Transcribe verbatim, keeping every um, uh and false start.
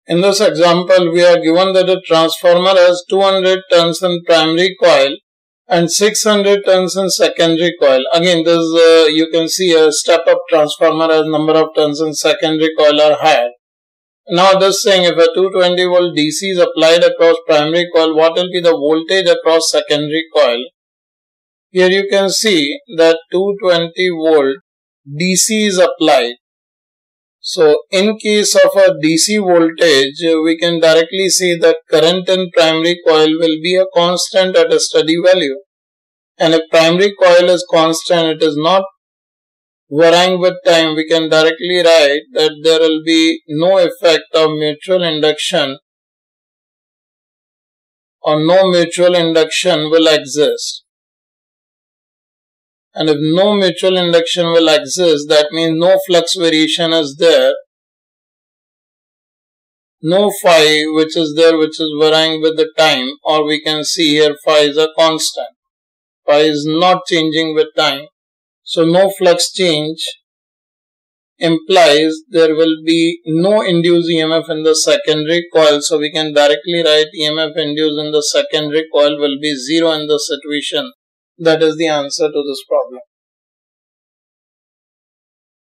In this example, we are given that a transformer has two hundred turns in primary coil and six hundred turns in secondary coil. Again, this uh, you can see a step-up transformer as number of turns in secondary coil are higher. Now this saying, if a two hundred twenty volt D C is applied across primary coil, what will be the voltage across secondary coil? Here you can see that two hundred twenty volt D C is applied. So in case of a D C voltage, we can directly see that current in primary coil will be a constant at a steady value. And if primary coil is constant, it is not varying with time, we can directly write that there will be no effect of mutual induction or no mutual induction will exist. And if no mutual induction will exist, that means no flux variation is there. No phi which is there which is varying with the time, or we can see here phi is a constant. Phi is not changing with time. So no flux change implies there will be no induced E M F in the secondary coil. So we can directly write E M F induced in the secondary coil will be zero in the situation. That is the answer to this problem.